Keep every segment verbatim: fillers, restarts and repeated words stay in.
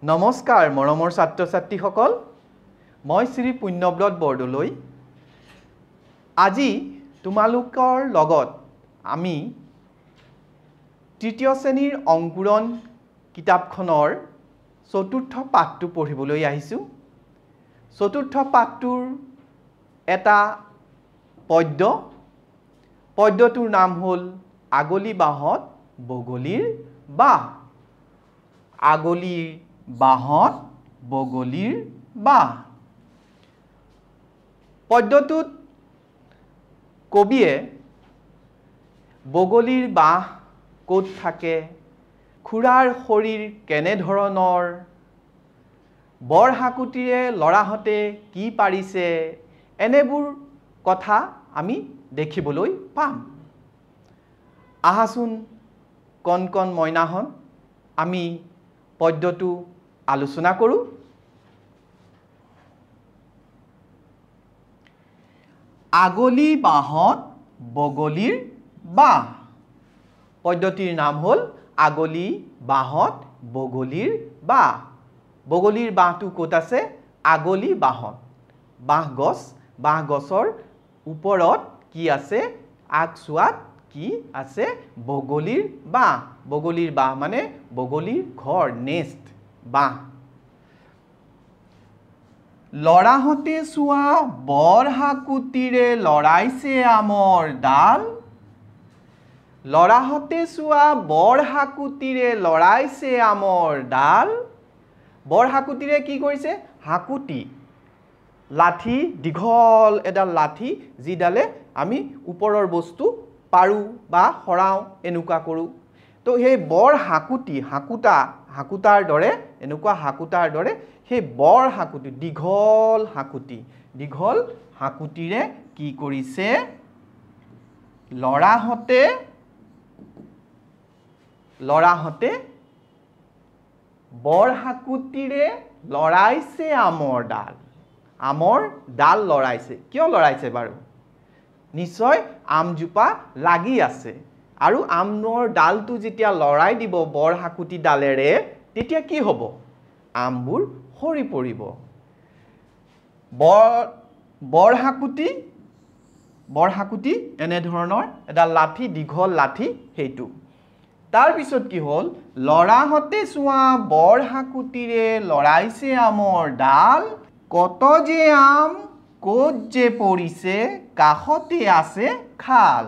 নমস্কাৰ মৰমৰ ছাত্ৰ ছাত্ৰীসকল মই শ্ৰী পুণ্যব্ৰত বৰদলৈ আজি তোমালোকৰ লগত আমি তৃতীয় শ্ৰেণীৰ অংকুৰণ কিতাপখনৰ চতুৰ্থ পাঠটো পঢ়িবলৈ আহিছোঁ চতুৰ্থ পাঠটোৰ এটা পদ্য পদ্যটোৰ নাম হ'ল আগলি বাহত বগলীৰ বাহ আগলিৰ বাহত বগলীৰ বাহ পদ্যটোত কবিয়ে বগলীৰ বাহ ক'ত থাকে খুৰাৰ শৰীৰ কেনে ধৰণৰ বৰ হাকুটিৰে লৰাহতে কি পাৰিছে এনেবোৰ কথা আমি দেখিবলৈ পাম আহাচোন কণ কণ মইনাহত আমি পদ্যটো আলোচনা কৰো আগলি বাহত বগলীৰ বাহ পদ্যটিৰ নাম হ'ল আগলি বাহত বগলীৰ বাহ বগলীৰ বাহটো ক'ত আছে আগলি বাহত বাহ গছ বাহ গছৰ ওপৰত কি আছে আগচুৱাত কি আছে বগলীৰ বাহ বগলীৰ বাহ মানে বগলীৰ ঘৰ নেষ্ট বাহ লৰাহতে চোৱা বৰ হাকুটিৰে লৰাইছে আমৰ ডাল লৰাহতে চোৱা বৰ হাকুটিৰে লৰাইছে আমৰ ডাল বৰ হাকুটিৰে কি কৰিছে হাকুটি লাঠি দীঘল এডাল লাঠি যিডালে আমি ওপৰৰ বস্তু পাৰু বা হৰাও এনেকুৱা কৰো তো সেই বৰ হাকুটি হাকুটা হাকুটাৰ দৰে এনেকুৱা হাকুটাৰ দৰে সেই বৰ হাকুটি দীঘল হাকুটি দীঘল হাকুটিৰে কি কৰিছে লৰাহতে লৰাহতে বৰ হাকুটিৰে লৰাইছে আমৰ ডাল আমৰ ডাল লৰাইছে কিয় লৰাইছে বাৰু নিশ্চয় আমজোপা লাগি আছে আৰু আমৰ ডালটো যেতিয়া লৰাই দিব বৰ হাকুটি ডালেৰে তেতিয়া কি হ'ব আমবোৰ সৰি পৰিব বৰ বৰ হাকুটি বৰ হাকুটি এনে ধৰণৰ এটা লাঠি দীঘল লাঠি হেইটো তাৰ পিছত কি হ'ল লৰাহতে চোৱা বৰ হাকুটিৰে লৰাইছে আমৰ ডাল কত যে আম ক'ত যে পৰিছে কাষতে আছে খাল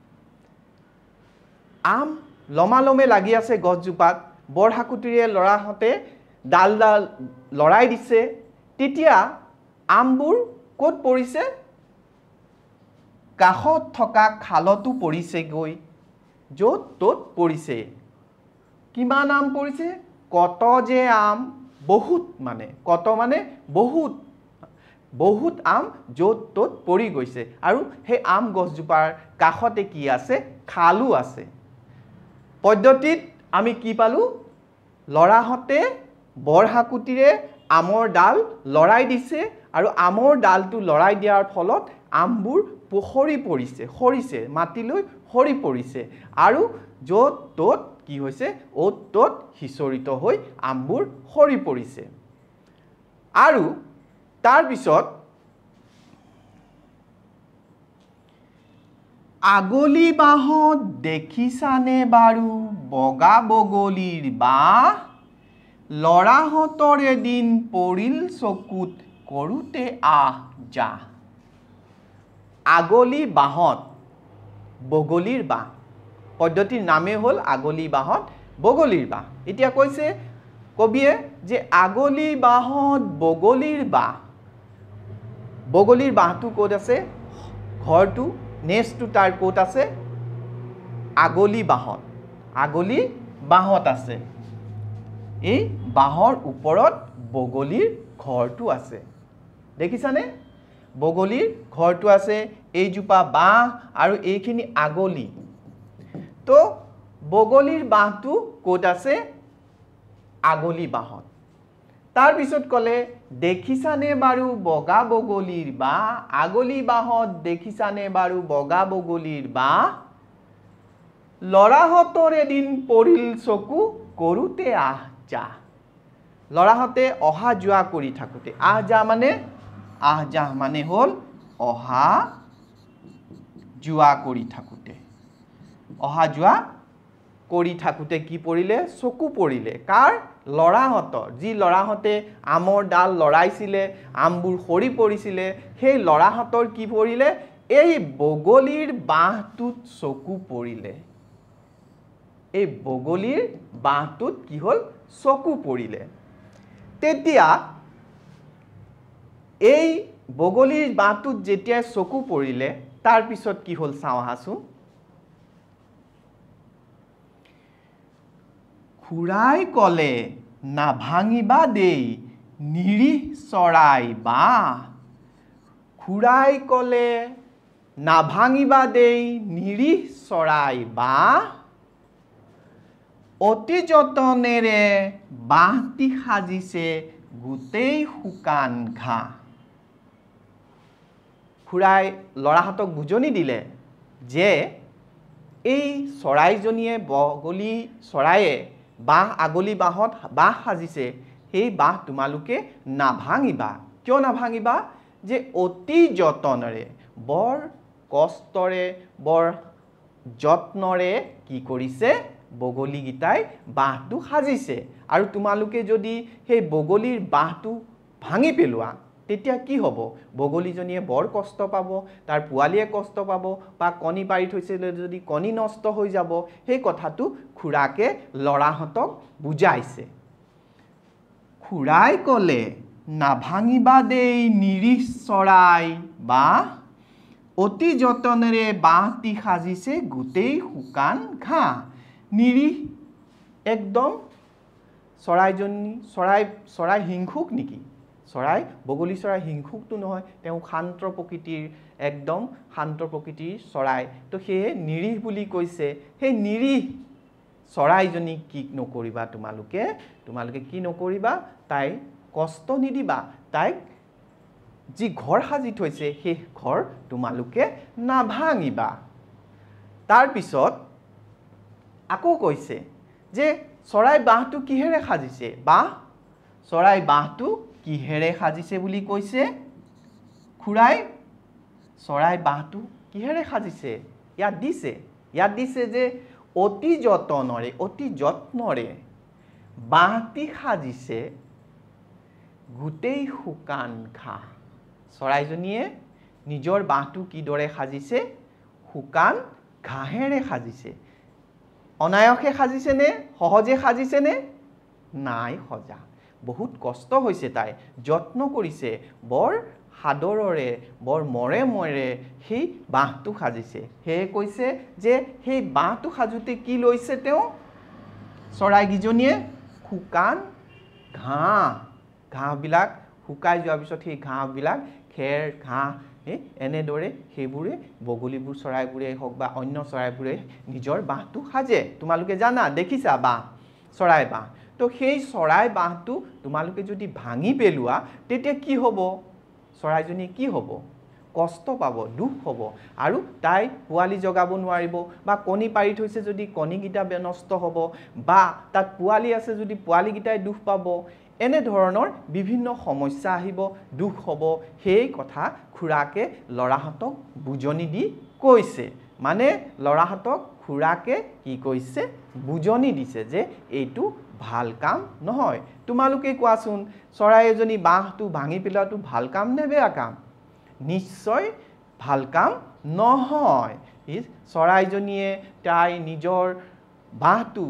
আম লমালমে লাগি আছে গছজোপাত বৰ হাকুটিৰে লৰাহতে ডাল ডাল লৰাই দিছে তেতিয়া আমবোৰ ক'ত পৰিছে কাষত থকা খালতো পৰিছে গৈ য'ত ত'ত পৰিছে কিমান আম পৰিছে কত যে আম বহুত মানে কত মানে বহুত বহুত আম য'ত ত'ত পৰি গৈছে আৰু সেই আম গছজোপাৰ কাষতে কি আছে খালো আছে পদ্ধতিত আমি কি পালো লৰাহতে বৰ হাকুটিৰে আমৰ ডাল লৰাই দিছে আৰু আমৰ ডালটো লৰাই দিয়াৰ ফলত আমবোৰ সৰি পৰিছে সৰিছে মাটিলৈ সৰি পৰিছে আৰু য'ত ত'ত কি হৈছে অ'ত ত'ত হিচৰিত হৈ আমবোৰ সৰি পৰিছে আৰু তাৰ পিছত আগলি বাহত দেখিছানে বাৰু বগা বগলীৰ বাহ লৰাহতৰ এদিন পৰিল চকুত কৰোতে আহ যা আগলি বাহত বগলীৰ বাহ পদ্ধতিৰ নামে হ'ল আগলি বাহত বগলীৰ বাহ এতিয়া কৈছে কবিয়ে যে আগলি বাহত বগলীৰ বাহ বগলীৰ বাহটো ক'ত আছে ঘৰটো নেক্সটটো তাৰ ক'ত আছে আগলি বাহত আগলি বাহত আছে এই বাহৰ ওপৰত বগলীৰ ঘৰটো আছে দেখিছানে বগলীৰ ঘৰটো আছে এইজোপা বাহ আৰু এইখিনি আগলি তো বগলীৰ বাহটো ক'ত আছে আগলি বাহত তাৰ পিছত ক'লে দেখিছানে বাৰু বগা বগলীৰ বাহ আগলি বাহত দেখিছানে বাৰু বগা বগলীৰ বাহ লৰাহতৰ এদিন পৰিল চকু কৰোতে আহ যা লৰাহতে অহা যোৱা কৰি থাকোতে আহ যা মানে আহ যা মানে হল অহা যোৱা কৰি থাকোতে অহা যোৱা কৰি থাকোতে কি পৰিলে চকু পৰিলে কাৰ লৰাহতৰ যি লৰাহতে আমৰ ডাল লৰাইছিলে আমবোৰ সৰি পৰিছিলে সেই লৰাহতৰ কি পৰিলে এই বগলীৰ বাহটোত চকু পৰিলে এই বগলীৰ বাহটোত কি হল চকু পৰিলে তেতিয়া এই বগলীৰ বাহটোত যেতিয়া চকু পৰিলে তাৰ পিছত কি হল চাও আহাচো খুৰাই কলে না ভাঙিবা দেই নিৰিহ চৰাই বাহ খুৰাই কলে না ভাঙিবা দেই নিৰিহ চৰাই বাহ অতি যতনেৰে বাহটি সাজিছে গোটেই শুকান ঘাঁহ খুৰাই লৰাহতক বুজনি দিলে যে এই চৰাইজনীয়ে বগলী চৰায়ে বাহ আগলি বাহত বাহ সাজিছে সেই বাহ তোমালোকে নাভাঙিবা কিয় নাভাঙিবা যে অতি যতনেৰে বৰ কষ্টৰে বৰ যত্নৰে কি কৰিছে বগলী গিটাই বাহটো সাজিছে আৰু তোমালোকে যদি সেই বগলীৰ বাহটো ভাঙি পেলোৱা তেতিয়া কি হ'ব বগলীজনীয়ে বৰ কষ্ট পাব তাৰ পোৱালিয়ে কষ্ট পাব বা কণী পাৰি থৈছিলে যদি কণী নষ্ট হৈ যাব সেই কথাটো খুৰাকে লৰাহতক বুজাইছে খুৰাই কলে না ভাঙিবা দেই নিৰিহ চৰাই বা অতি যতনেৰে বাহটি সাজিছে গোটেই শুকান ঘাঁহ নিৰিহ একদম চৰাইজনী চৰাই চৰাই হিংসুক নেকি চৰাই বগলী চৰাই হিংসুকটো নহয় তেওঁ শান্ত প্ৰকৃতিৰ একদম শান্ত প্ৰকৃতিৰ চৰাই তো সেয়ে নিৰিহ বুলি কৈছে সেই নিৰিহ চৰাইজনী কি নকৰিবা তোমালোকে তোমালোকে কি নকৰিবা তাই কষ্ট নিদিবা তাই যি ঘৰ সাজি থৈছে সেই ঘৰ তোমালোকে নাভাঙিবা তাৰ পিছত আকৌ কৈছে যে চৰাই বাহটো কিহেৰে সাজিছে বাহ চৰাই বাহটো কিহেৰে সাজিছে বুলি কৈছে খুৰাই চৰাই বাহটো কিহেৰে সাজিছে ইয়াত দিছে ইয়াত দিছে যে অতি যতনৰে অতি যত্নৰে বাহটি সাজিছে গোটেই শুকান ঘাঁহ চৰাইজনীয়ে নিজৰ বাহটো কিদৰে সাজিছে শুকান ঘাঁহেৰে সাজিছে অনায়সে সাজিছে নে সহজে সাজিছে নে নাই সজা বহুত কষ্ট হৈছে তাই যত্ন কৰিছে বৰ সাদৰৰে বৰ মৰে মৰে সেই বাহটো সাজিছে হে কৈছে যে সেই বাহটো সাজুতে কি লৈছে তেওঁ চৰাইগিজনীয়ে শুকান ঘাঁহ ঘাঁহবিলাক শুকাই যোৱাৰ পিছত সেই ঘাঁহবিলাক খেৰ ঘাঁহ এনেদৰে সেইবোৰে বগলীবোৰ চৰাইবোৰে হওক বা অন্য চৰাইবোৰে নিজৰ বাহটো সাজে তোমালোকে জানা দেখিছা বাহ চৰাই বাহ তো সেই চৰাই বাহটো তোমালোকে যদি ভাঙি পেলোৱা তেতিয়া কি হ'ব চৰাইজনী কি হ'ব কষ্ট পাব দুখ হ'ব আৰু তাই পোৱালি জগাব নোৱাৰিব বা কণী পাৰি থৈছে যদি কণীগিটা নষ্ট হ'ব বা তাত পোৱালি আছে যদি পোৱালিগিটাই দুখ পাব এনে ধৰণৰ বিভিন্ন সমস্যা আহিব দুখ হ'ব সেই কথা খুৰাকে লৰাহতক বুজনি দি কৈছে মানে লৰাহতক খুৰাকে কি কৈছে বুজনি দিছে যে এইটো ভাল কাম নহয় তোমালোকে কোৱাচোন চৰাই এজনী বাহটো ভাঙি পেলোৱাটো ভাল কাম নে বেয়া কাম নিশ্চয় ভাল কাম নহয় চৰাইজনীয়ে তাই নিজৰ বাহটো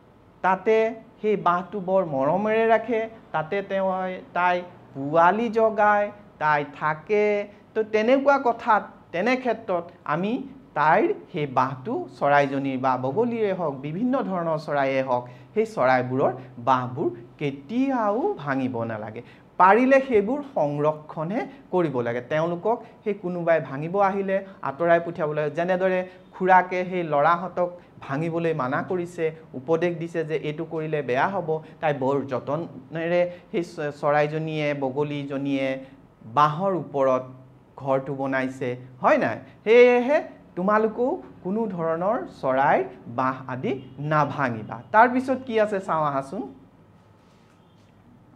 তাতে সেই বাহটো বৰ মৰমেৰে ৰাখে তাতে তেওঁ তাই পোৱালি জগায় তাই থাকে তো তেনেকুৱা কথাত তেনে ক্ষেত্ৰত আমি তাইৰ সেই বাহটো চৰাইজনীৰ বা বগলীৰে হওক বিভিন্ন ধৰণৰ চৰাইয়ে হওক সেই চৰাইবোৰৰ বাহবোৰ কেতিয়াও ভাঙিব নালাগে পাৰিলে সেইবোৰ সংৰক্ষণহে কৰিব লাগে তেওঁলোকক সেই কোনোবাই ভাঙিব আহিলে আঁতৰাই পঠিয়াবলৈ যেনেদৰে খুৰাকে সেই লৰাহতক ভাঙিবলৈ মানা কৰিছে উপদেশ দিছে যে এইটো কৰিলে বেয়া হ'ব তাই বৰ যতনেৰে সেই চৰাইজনীয়ে বগলীজনীয়ে বাহৰ ওপৰত ঘৰটো বনাইছে হয় নাই সেয়েহে তোমালোকো কোনো ধৰণৰ চৰাইৰ বাহ আদি নাভাঙিবা তাৰ পিছত কি আছে চাওঁ আহাচোন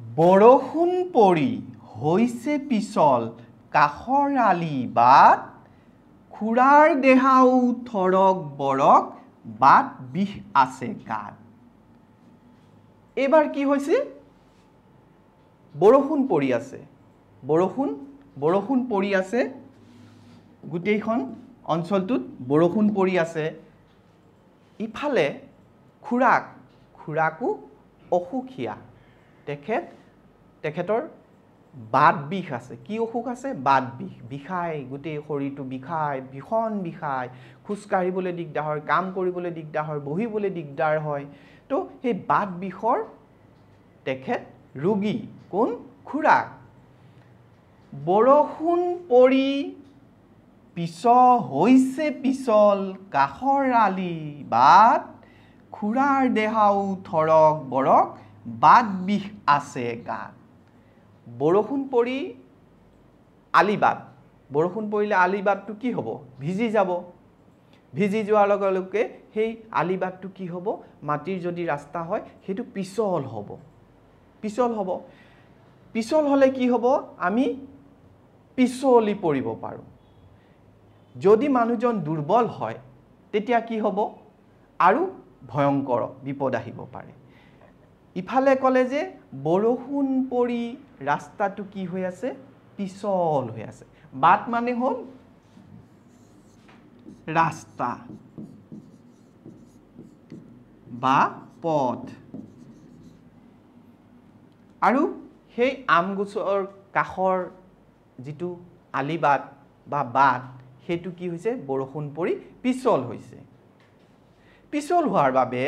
বৰষুণ পৰি হৈছে পিছল কাষৰ আলি বাট খুৰাৰ দেহাও থৰক বৰক বাট বিষ আছে গাত এবাৰ কি হৈছে বৰষুণ পৰি আছে বৰষুণ বৰষুণ পৰি আছে গোটেইখন অঞ্চলটোত বৰষুণ পৰি আছে ইফালে খুৰাক খুৰাকো অসুখীয়া তেখেত তেখেতৰ বাত বিষ আছে কি অসুখ আছে বাত বিষ বিষাই গোটেই শৰীৰটো বিষাই ভীষণ বিষাই খোজ কাঢ়িবলৈ দিগদাৰ হয় কাম কৰিবলৈ দিগদাৰ হয় বহিবলৈ দিগদাৰ হয় তো সেই বাত বিষৰ তেখেত ৰোগী কোন খুৰাক বৰষুণ পৰি পিছ হৈছে পিছল কাষৰ আলি বাট খুৰাৰ দেহাও থৰক বৰক বাত বিষ আছে গাত বৰষুণ পৰি আলিবাট বৰষুণ পৰিলে আলিবাটটো কি হ'ব ভিজি যাব ভিজি যোৱাৰ লগে লগে সেই আলিবাটটো কি হ'ব মাটিৰ যদি ৰাস্তা হয় সেইটো পিছল হ'ব পিছল হ'ব পিছল হ'লে কি হ'ব আমি পিছলি পৰিব পাৰোঁ যদি মানুহজন দুৰ্বল হয় তেতিয়া কি হ'ব আৰু ভয়ংকৰ বিপদ আহিব পাৰে ইফালে ক'লে যে বৰষুণ পৰি ৰাস্তাটো কি হৈ আছে পিছল হৈ আছে বাট মানে হ'ল ৰাস্তা বা পথ আৰু সেই আমগছৰ কাষৰ যিটো আলিবাট বা বাট সেইটো কি হৈছে বৰষুণ পৰি পিছল হৈছে পিছল হোৱাৰ বাবে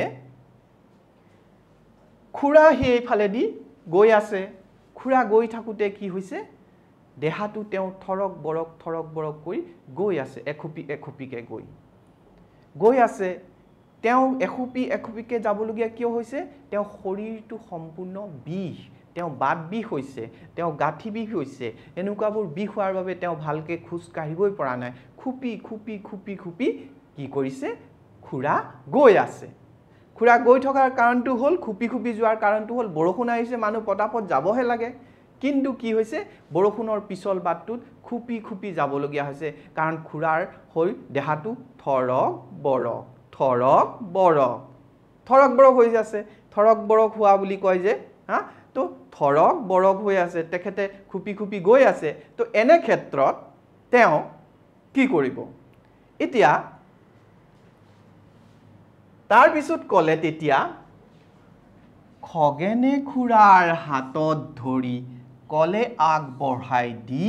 খুৰা সেইফালেদি গৈ আছে খুৰা গৈ থাকোঁতে কি হৈছে দেহাটো তেওঁ থৰক বৰক থৰক বৰক কৰি গৈ আছে এখুপি এখুপিকে গৈ গৈ আছে তেওঁ এখুপি এখুপিকে যাবলগীয়া কিয় হৈছে তেওঁ শৰীৰটো সম্পূৰ্ণ বিষ তেওঁ বাত বিষ হৈছে তেওঁ গাঁঠি বিষ হৈছে এনেকুৱাবোৰ বিষ হোৱাৰ বাবে তেওঁ ভালকৈ খোজ কাঢ়িবই পৰা নাই খুপি খুপি খুপি খুপি কি কৰিছে খুৰা গৈ আছে খুৰা গৈ থকাৰ কাৰণটো হ'ল খুপি খুপি যোৱাৰ কাৰণটো হ'ল বৰষুণ আহিছে মানুহ পটাপট যাবহে লাগে কিন্তু কি হৈছে বৰষুণৰ পিছল বাটটোত খুপি খুপি যাবলগীয়া হৈছে কাৰণ খুৰাৰ হৈ দেহাটো থৰক বৰক থৰক বৰক থৰক বৰক হৈ আছে থৰক বৰক হোৱা বুলি কয় যে হা তো থৰক বৰক হৈ আছে তেখেতে খুপি খুপি গৈ আছে তো এনে ক্ষেত্ৰত তেওঁ কি কৰিব এতিয়া তাৰ পিছত ক'লে তেতিয়া খগেনে খুৰাৰ হাতত ধৰি ক'লে আগবঢ়াই দি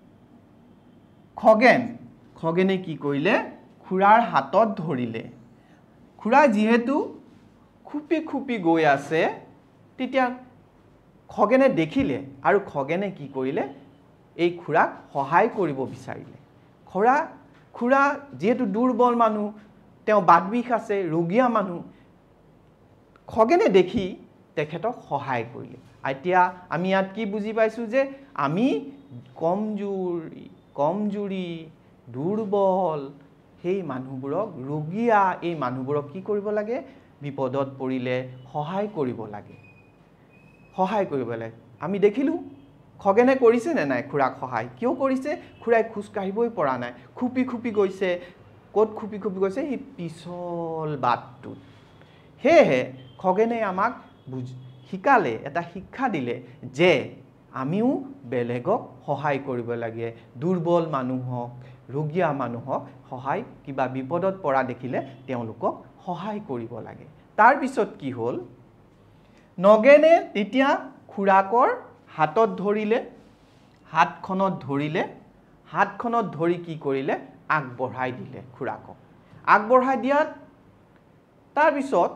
খগেন খগেনে কি কৰিলে খুৰাৰ হাতত ধৰিলে খুৰা যিহেতু খুপি খুপি গৈ আছে তেতিয়া খগেনে দেখিলে আৰু খগেনে কি কৰিলে এই খুৰাক সহায় কৰিব বিচাৰিলে খুৰা খুৰা যেহেতু দুৰ্বল মানুহ তেওঁ বাত বিষ আছে ৰোগীয়া মানুহ খগেনে দেখি তেখেতক সহায় কৰিলে এতিয়া আমি ইয়াত কি বুজি পাইছোঁ যে আমি কমজোৰি কমজোৰি দুৰ্বল সেই মানুহবোৰক ৰোগীয়া এই মানুহবোৰক কি কৰিব লাগে বিপদত পৰিলে সহায় কৰিব লাগে সহায় কৰিব লাগে আমি দেখিলোঁ খগেনে কৰিছে নে নাই খুৰাক সহায় কিয় কৰিছে খুৰাই খোজ কাঢ়িবই পৰা নাই খুপি খুপি গৈছে ক'ত খুপি খুপি গৈছে সেই পিছল বাটটোত সেয়েহে খগেনে আমাক বুজ শিকালে এটা শিক্ষা দিলে যে আমিও বেলেগক সহায় কৰিব লাগে দুৰ্বল মানুহক ৰোগীয়া মানুহক সহায় কিবা বিপদত পৰা দেখিলে তেওঁলোকক সহায় কৰিব লাগে তাৰ পিছত কি হ'ল নগেনে তেতিয়া খুৰাকৰ হাতত ধৰিলে হাতখনত ধৰিলে হাতখনত ধৰি কি কৰিলে আগবঢ়াই দিলে খুৰাকক আগবঢ়াই দিয়াত তাৰ পিছত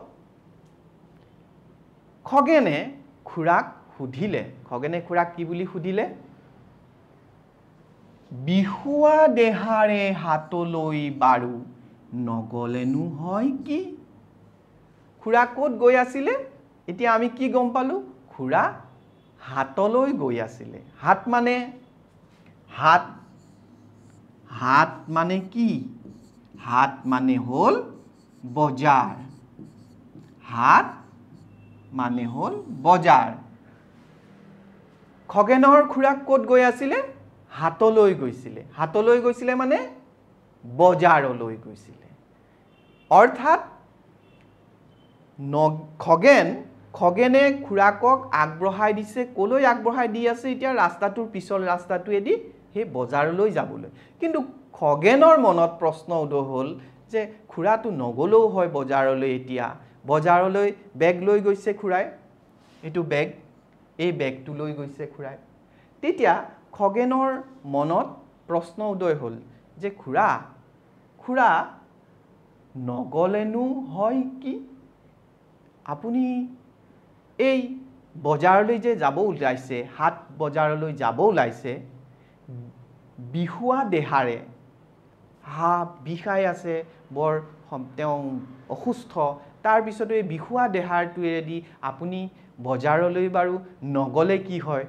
খগেনে খুৰাক সুধিলে খগেনে খুৰাক কি বুলি সুধিলে বিহুৱা দেহাৰে হাতলৈ বাৰু নগলেনো হয় কি খুৰা ক'ত গৈ আছিলে এতিয়া আমি কি গম পালো খুৰা হাতলৈ গৈ আছিলে হাত মানে হাত হাত মানে কি হাত মানে হ'ল বজাৰ হাত মানে হ'ল বজাৰ খগেনৰ খুৰাক ক'ত গৈ আছিলে হাতলৈ গৈছিলে হাতলৈ গৈছিলে মানে বজাৰলৈ গৈছিলে অৰ্থাৎ খগেন খগেনে খুৰাকক আগবঢ়াই দিছে কলৈ আগবঢ়াই দি আছে এতিয়া ৰাস্তাটোৰ পিছল ৰাস্তাটোৱেদি হে বজাৰলৈ যাবলৈ কিন্তু খগেনৰ মনত প্ৰশ্ন উদয় হ'ল যে খুৰাটো নগলেও হয় বজাৰলৈ এতিয়া বজাৰলৈ বেগ লৈ গৈছে খুৰাই এটো বেগ এই বেগটো লৈ গৈছে খুৰাই তেতিয়া খগেনৰ মনত প্ৰশ্ন উদয় হ'ল যে খুৰা খুৰা নগলেনো হয় কি আপুনি এই বজাৰলৈ যে যাব ওলাইছে হাট বজাৰলৈ যাব ওলাইছে বিহুৱা দেহাৰে হা বিখাই আছে বৰ তেওঁ অসুস্থ তাৰ পিছতে এই বিহুৱা দেহাৰটোৱেদি আপুনি বজাৰলৈ বাৰু নগলে কি হয়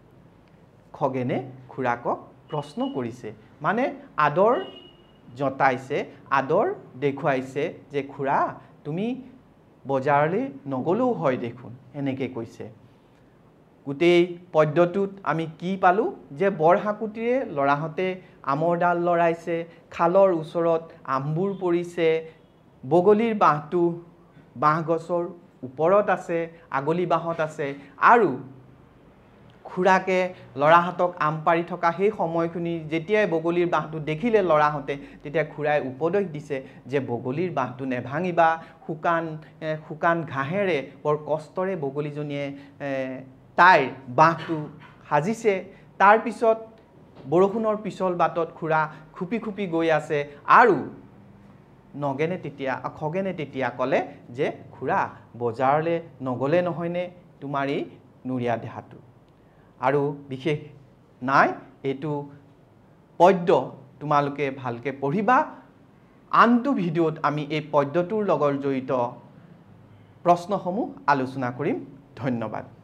খগেনে খুৰাকক প্ৰশ্ন কৰিছে মানে আদৰ জতাইছে আদৰ দেখুৱাইছে যে খুৰা তুমি বজাৰলৈ নগলেও হয় দেখোন এনেকৈ কৈছে গোটেই পদ্যটোত আমি কি পালো যে বৰহাকুটিৰে লৰাহতে আমৰ ডাল লৰাইছে খালৰ ওচৰত আমবোৰ পৰিছে বগলীৰ বাহটো বাহ গছৰ ওপৰত আছে আগলি বাহত আছে আৰু খুৰাকে লৰাহতক আম পাৰি থকা সেই সময়খিনি যেতিয়াই বগলীৰ বাহটো দেখিলে লৰাহতে তেতিয়া খুৰাই উপদেশ দিছে যে বগলীৰ বাহটো নেভাঙিবা শুকান শুকান ঘাহেৰে বৰ কষ্টৰে বগলীজনীয়ে তাইৰ বাহটো সাজিছে তাৰ পিছত বৰষুণৰ পিছল বাটত খুৰা খুপি খুপি গৈ আছে আৰু নগেনে তেতিয়া খগেনে তেতিয়া ক'লে যে খুৰা বজাৰলৈ নগলে নহয়নে তোমাৰ এই নুৰীয়া দেহাটো আৰু বিশেষ নাই এইটো পদ্য তোমালোকে ভালকে পঢ়িবা আনটো ভিডিঅ'ত আমি এই পদ্যটোৰ লগত জড়িত প্ৰশ্নসমূহ আলোচনা কৰিম ধন্যবাদ